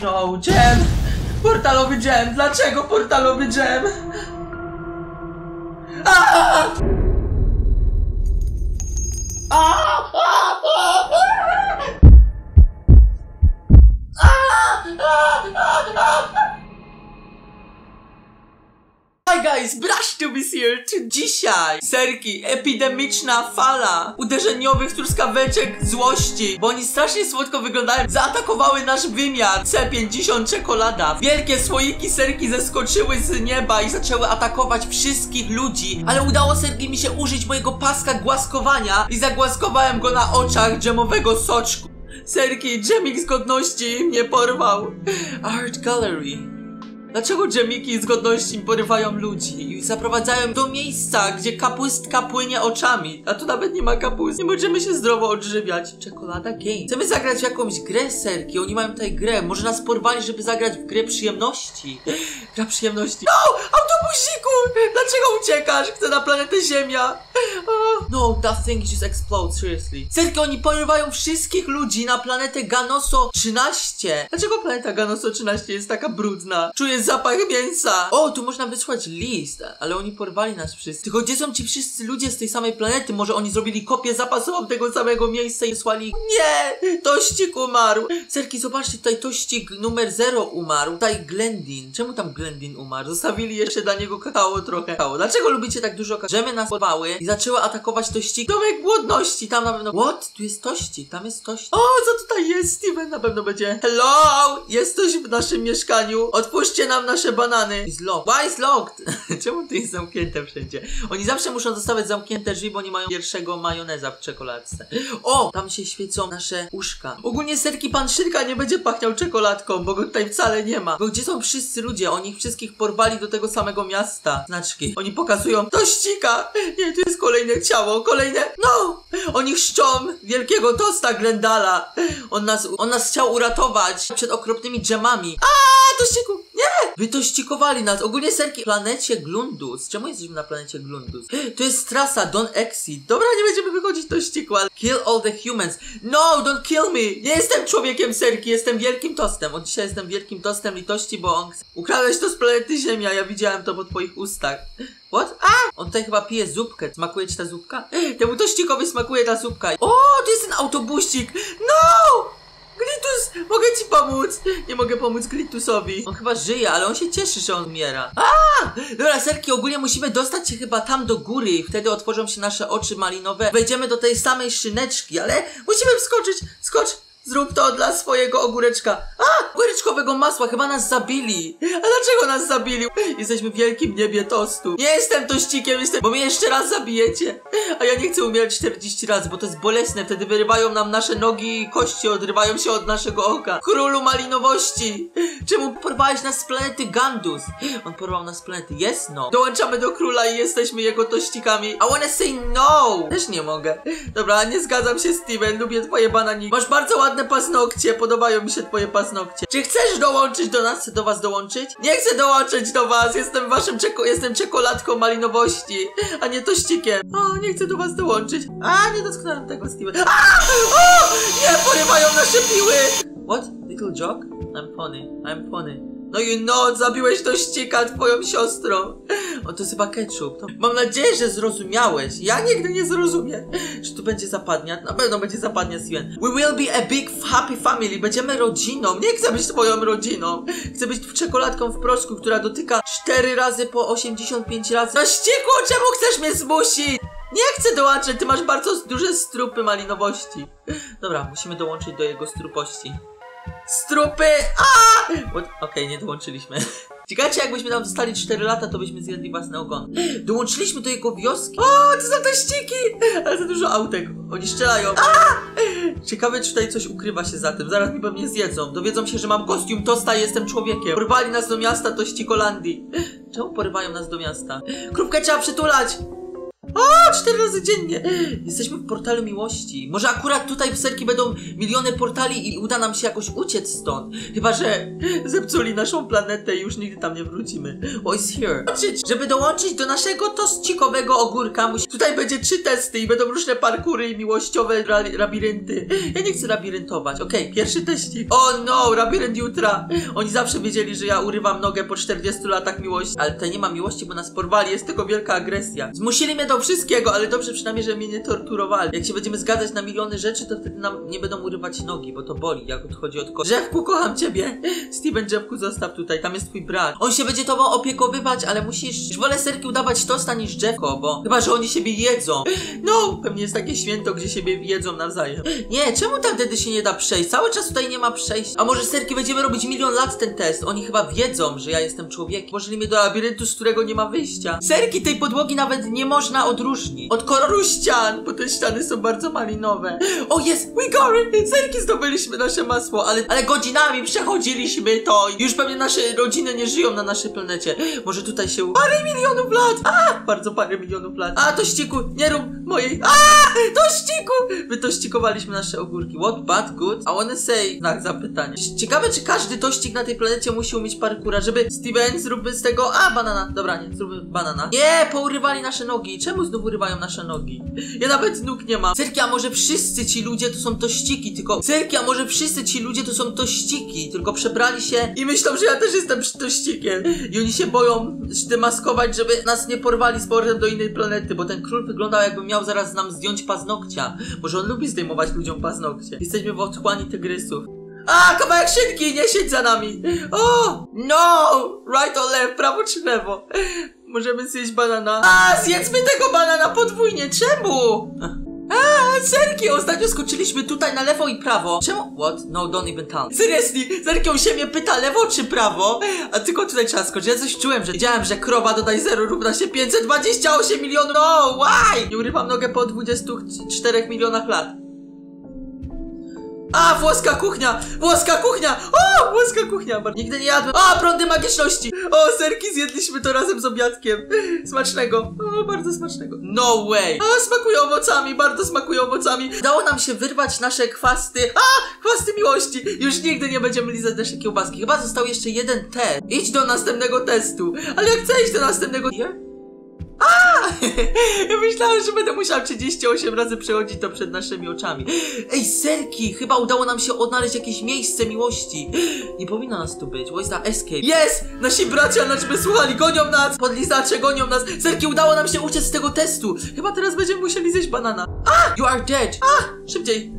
No, dżem! Portalowy dżem! Dlaczego portalowy dżem? Aaaa! Hi guys, Brasztubis here! Dzisiaj serki, epidemiczna fala uderzeniowych truskaweczek złości, bo oni strasznie słodko wyglądają, zaatakowały nasz wymiar. C50 czekolada. Wielkie słoiki serki zeskoczyły z nieba i zaczęły atakować wszystkich ludzi, ale udało serki mi się użyć mojego paska głaskowania i zagłaskowałem go na oczach dżemowego soczku. Serki, dżemik z godności mnie porwał. Art Gallery. Dlaczego dżemiki z godności porywają ludzi i zaprowadzają do miejsca, gdzie kapustka płynie oczami? A tu nawet nie ma kapust. Nie możemy się zdrowo odżywiać. Czekolada Game. Chcemy zagrać w jakąś grę, serki. Oni mają tutaj grę. Może nas porwali, żeby zagrać w grę przyjemności. Gra przyjemności. No! Autobusiku! Dlaczego uciekasz? Chcę na planetę Ziemia. No, that thing just explodes, seriously. Serki, oni porywają wszystkich ludzi na planetę Ganoso 13. Dlaczego planeta Ganoso 13 jest taka brudna? Czuję zapach mięsa. O, tu można wysłać list, ale oni porwali nas wszyscy. Tylko gdzie są ci wszyscy ludzie z tej samej planety? Może oni zrobili kopię zapasową tego samego miejsca i wysłali... Nie! Tościk umarł. Serki, zobaczcie, tutaj tościk numer 0 umarł. Tutaj Glendin. Czemu tam Glendin umarł? Zostawili jeszcze dla niego kakao trochę. Dlaczego lubicie tak dużo kakao? Dżemy nas porwały i zaczęły atakować tościk. Domek głodności, tam na pewno... What? Tu jest tościk, tam jest tościk. O, co tutaj jest? Steven na pewno będzie... Hello! Jest ktoś w naszym mieszkaniu? Otwórzcie nam nasze banany. Is locked. Why is locked? Czemu to jest zamknięte wszędzie? Oni zawsze muszą zostawiać zamknięte drzwi, bo nie mają pierwszego majoneza w czekoladce. O! Tam się świecą nasze uszka. Ogólnie serki pan Szynka nie będzie pachniał czekoladką, bo go tutaj wcale nie ma. Bo gdzie są wszyscy ludzie? Oni ich wszystkich porwali do tego samego miasta. Znaczki. Oni pokazują tościka. Nie, tu jest kolejne ciało. Kolejne... No! Oni chrzczą wielkiego tosta Glendala. On nas chciał uratować przed okropnymi dżemami. Tościku! Nie! Wytościkowali nas. Ogólnie serki. Planecie Glundus. Czemu jesteśmy na planecie Glundus? To jest trasa. Don't exit. Dobra, nie będziemy wychodzić tościku, ale... Kill all the humans. No! Don't kill me! Nie jestem człowiekiem, serki. Jestem wielkim tostem. Od dzisiaj jestem wielkim tostem litości, bo on... Ukradłeś to z planety Ziemia. Ja widziałem to po twoich ustach. What? On tutaj chyba pije zupkę. Smakuje ci ta zupka? Temu tościkowi smakuje ta zupka. O! To jest ten autobusik. No! Glitus! Mogę ci pomóc! Nie mogę pomóc Glitusowi. On chyba żyje, ale on się cieszy, że on umiera. Dobra, serki, ogólnie musimy dostać się chyba tam do góry i wtedy otworzą się nasze oczy malinowe. Wejdziemy do tej samej szyneczki, ale musimy wskoczyć. Skocz! Zrób to dla swojego ogóreczka. Ogóreczkowego masła, chyba nas zabili. A dlaczego nas zabili? Jesteśmy w wielkim niebie tostu. Nie jestem tościkiem, bo mnie jeszcze raz zabijecie. A ja nie chcę umierać 40 razy, bo to jest bolesne. Wtedy wyrywają nam nasze nogi i kości, odrywają się od naszego oka. Królu malinowości. Czemu porwałeś nas z planety Gandus? On porwał nas z planety Yes, no. Dołączamy do króla i jesteśmy jego tościkami. I wanna say no. Też nie mogę. Dobra, nie zgadzam się, Steven. Lubię twoje bananiki. Masz bardzo ładne paznokcie, podobają mi się twoje paznokcie. Czy chcesz dołączyć do nas? Chcę do was dołączyć? Nie chcę dołączyć do was, jestem waszym jestem czekoladką malinowości, a nie tościkiem. Nie chcę do was dołączyć. Nie dotknąłem tego, Steven. Nie, porywają nasze piły. What? Little joke? I'm funny. No zabiłeś tościka twoją siostrą. To jest chyba ketchup. Mam nadzieję, że zrozumiałeś. Ja nigdy nie zrozumiem, że tu będzie zapadnia. Na pewno będzie zapadnia, Steven. We will be a big happy family. Będziemy rodziną. Nie chcę być twoją rodziną. Chcę być czekoladką w proszku, która dotyka 4 razy po 85 razy. Na ściekło, czemu chcesz mnie zmusić? Nie chcę dołączyć, ty masz bardzo duże strupy malinowości. Dobra, musimy dołączyć do jego strupości. Strupy! Okej, nie dołączyliśmy. Ciekawe, jakbyśmy tam zostali 4 lata, to byśmy zjedli własne ogony. Dołączyliśmy do jego wioski. To są tościki! Ale za dużo autek. Oni strzelają. Ciekawe, czy tutaj coś ukrywa się za tym. Zaraz mi pewnie zjedzą. Dowiedzą się, że mam kostium tosta i jestem człowiekiem. Porwali nas do miasta Tościkolandii. Czemu porywają nas do miasta? Krupkę trzeba przytulać! O, 4 razy dziennie. Jesteśmy w portalu miłości. Może akurat tutaj w Serki będą miliony portali i uda nam się jakoś uciec stąd. Chyba że zepsuli naszą planetę i już nigdy tam nie wrócimy. Oh, it's here. Żeby dołączyć do naszego tościkowego ogórka, tutaj będzie 3 testy i będą różne parkury i miłościowe labirynty. Ja nie chcę labiryntować. Okej, pierwszy teścik. Oh no, labirynt jutra. Oni zawsze wiedzieli, że ja urywam nogę po 40 latach miłości. Ale tutaj nie ma miłości, bo nas porwali. Jest tylko wielka agresja. Zmusili mnie do wszystkiego, ale dobrze przynajmniej, że mnie nie torturowali. Jak się będziemy zgadzać na miliony rzeczy, to wtedy nam nie będą urywać nogi, bo to boli, jak odchodzi od kości. Drzewku, kocham ciebie. Steven, Drzewku, zostaw tutaj. Tam jest twój brat. On się będzie tobą opiekowywać, ale musisz... Już wolę Serki udawać tosta niż Drzewko, bo chyba, że oni siebie jedzą. No, pewnie jest takie święto, gdzie siebie jedzą nawzajem. Nie, czemu tam wtedy się nie da przejść? Cały czas tutaj nie ma przejścia. A może Serki będziemy robić milion lat ten test? Oni chyba wiedzą, że ja jestem człowiekiem. Włożyli mnie do labiryntu, z którego nie ma wyjścia. Serki, tej podłogi nawet nie można odróżnić od koloru ścian, bo te ściany są bardzo malinowe. O, jest! We got it! Serki, zdobyliśmy nasze masło, ale godzinami przechodziliśmy to. Już pewnie nasze rodziny nie żyją na naszej planecie. Może tutaj się... Parę milionów lat! Bardzo parę milionów lat. Tościku, nie rób mojej... Tościku! Wytościkowaliśmy nasze ogórki. What, bad, good? I wanna say... Znak zapytania. Ciekawe, czy każdy tościk na tej planecie musi umieć parkura, żeby... Steven, zróbmy z tego... banana. Dobra, nie, zróbmy banana. Nie, pourywali nasze nogi. Czemu znów urywają nasze nogi? Ja nawet nóg nie mam. Serki, a może wszyscy ci ludzie to są tościki, tylko... Serki, a może wszyscy ci ludzie to są tościki, tylko przebrali się i myślą, że ja też jestem tościkiem. I oni się boją zdemaskować, żeby nas nie porwali z powrotem do innej planety, bo ten król wyglądał, jakby miał zaraz nam zdjąć paznokcia. Może on lubi zdejmować ludziom paznokcie. Jesteśmy w otchłani tygrysów. Kawałek szynki, nie siedź za nami. No! Right or left, prawo czy lewo? Możemy zjeść banana. Zjedzmy tego banana podwójnie, czemu? Serki, ostatnio skoczyliśmy tutaj na lewo i prawo. Czemu? What? No, don't even tell. Seriously, Serki, on się mnie pyta lewo czy prawo? A tylko tutaj trzeba skoczyć. Ja coś czułem, że wiedziałem, że krowa dodaj 0 równa się 528 milionów. No, why? Nie urywam nogę po 24 milionach lat. Włoska kuchnia! Włoska kuchnia! Włoska kuchnia! Nigdy nie jadłem. Prądy magiczności! Serki, zjedliśmy to razem z obiadkiem. Smacznego. Bardzo smacznego. No way! Smakuje owocami, bardzo smakuje owocami. Udało nam się wyrwać nasze chwasty. Chwasty miłości! Już nigdy nie będziemy lizać nasze kiełbaski. Chyba został jeszcze jeden test. Idź do następnego testu. Ale jak chcę iść do następnego... Ja myślałem, że będę musiał 38 razy przechodzić to przed naszymi oczami. Ej, Serki, chyba udało nam się odnaleźć jakieś miejsce miłości. Nie powinno nas tu być. What is that escape? Jest! Nasi bracia nas wysłuchali, gonią nas! Podlizacze gonią nas. Serki, udało nam się uciec z tego testu. Chyba teraz będziemy musieli zjeść banana. You are dead. Szybciej.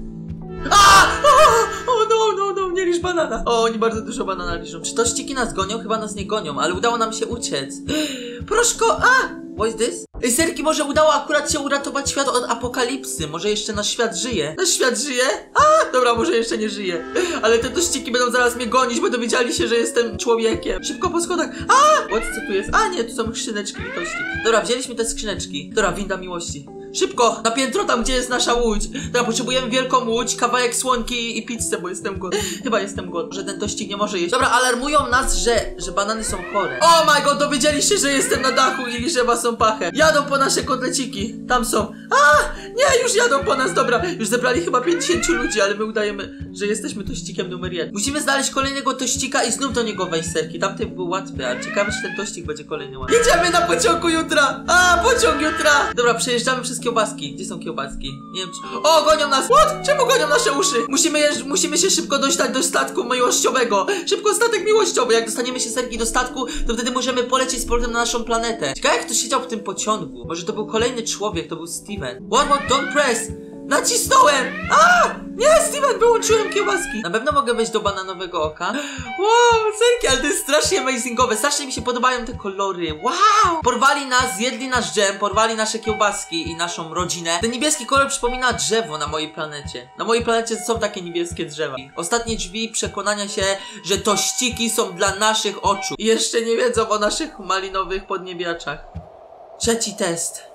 No, nie lisz banana. Oni bardzo dużo banana liczą. Czy tościki nas gonią? Chyba nas nie gonią, ale udało nam się uciec. Proszko, what is this? Serki, może udało akurat się uratować świat od apokalipsy. Może jeszcze nasz świat żyje. Nasz świat żyje? Dobra, może jeszcze nie żyje. Ale te tościki będą zaraz mnie gonić, bo dowiedzieli się, że jestem człowiekiem. Szybko po schodach. Co tu jest? Nie, tu są skrzyneczki litości. Dobra, wzięliśmy te skrzyneczki. Dobra, winda miłości. Szybko, na piętro tam, gdzie jest nasza łódź. Dobra, potrzebujemy wielką łódź, kawałek słonki i pizzę, bo jestem głodny. Chyba jestem głodny, że ten tościk nie może jeść. Dobra, alarmują nas, że banany są chore. Oh my god, dowiedzieli się, że jestem na dachu i liżę wasą pachę. Jadą po nasze kotleciki. Tam są. Nie, już jadą po nas, dobra. Już zebrali chyba 50 ludzi, ale my udajemy, że jesteśmy tościkiem numer 1. Musimy znaleźć kolejnego tościka i znów do niego wejść, Serki. Tamten był łatwy, ale ciekawe, czy ten tościk będzie kolejny łatwy. Jedziemy na pociągu jutra. Pociąg jutra. Dobra, przejeżdżamy przez kiełbaski. Gdzie są kiełbaski? Nie wiem czy... gonią nas! What? Czemu gonią nasze uszy? Musimy się szybko dostać do statku miłościowego. Szybko, statek miłościowy. Jak dostaniemy się, Serki, do statku, to wtedy możemy polecieć z powrotem na naszą planetę. Ciekawe, jak ktoś siedział w tym pociągu. Może to był kolejny człowiek, to był Steven. What, don't press! Nacisnąłem! Nie, Steven, wyłączyłem kiełbaski. Na pewno mogę wejść do bananowego oka. Wow, Serki, ale to jest strasznie amazingowe. Strasznie mi się podobają te kolory. Wow! Porwali nas, zjedli nasz dżem, porwali nasze kiełbaski i naszą rodzinę. Ten niebieski kolor przypomina drzewo na mojej planecie. Na mojej planecie są takie niebieskie drzewa. Ostatnie drzwi przekonania się, że tościki są dla naszych oczu. I jeszcze nie wiedzą o naszych malinowych podniebiaczach. Trzeci test.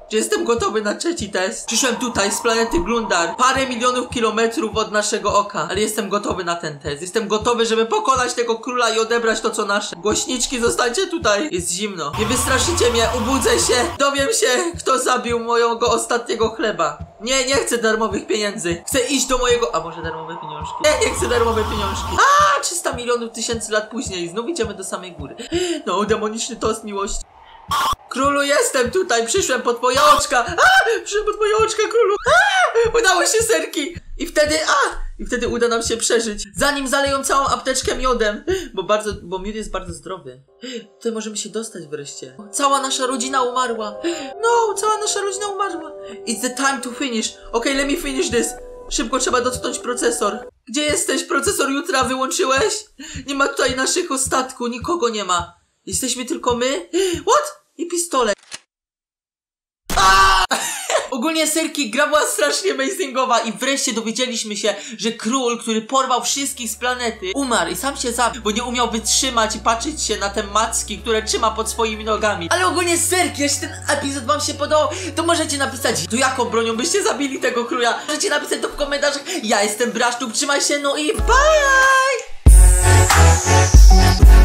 że jestem gotowy na trzeci test. Przyszłem tutaj z planety Glundar, parę milionów kilometrów od naszego oka, ale jestem gotowy na ten test. Jestem gotowy, żeby pokonać tego króla i odebrać to, co nasze. Głośniczki, zostańcie tutaj. Jest zimno. Nie wystraszycie mnie, ubudzę się. Dowiem się, kto zabił mojego ostatniego chleba. Nie chcę darmowych pieniędzy. Chcę iść do mojego... A może darmowe pieniążki? Nie chcę darmowe pieniążki. 300 milionów tysięcy lat później. Znów idziemy do samej góry. No, demoniczny tost miłości. Królu, jestem tutaj, przyszłem po twoje oczka. Przyszłem po twoje oczka, królu. Udało się, serki. I wtedy uda nam się przeżyć. Zanim zaleją całą apteczkę miodem. Bo miód jest bardzo zdrowy. Tutaj możemy się dostać wreszcie. Cała nasza rodzina umarła. No, cała nasza rodzina umarła. It's the time to finish. Okay, let me finish this. Szybko trzeba dotknąć procesor. Gdzie jesteś? Procesor jutra wyłączyłeś? Nie ma tutaj naszych ostatków, nikogo nie ma. Jesteśmy tylko my? What? I pistolet. Ogólnie, serki, gra była strasznie amazingowa i wreszcie dowiedzieliśmy się, że król, który porwał wszystkich z planety, umarł i sam się zabił, bo nie umiał wytrzymać i patrzeć się na te macki, które trzyma pod swoimi nogami. Ale ogólnie, serki, jeśli ten epizod wam się podobał, to możecie napisać, to jaką bronią byście zabili tego króla. Możecie napisać to w komentarzach. Ja jestem Braszczuk, trzymaj się, no i bye!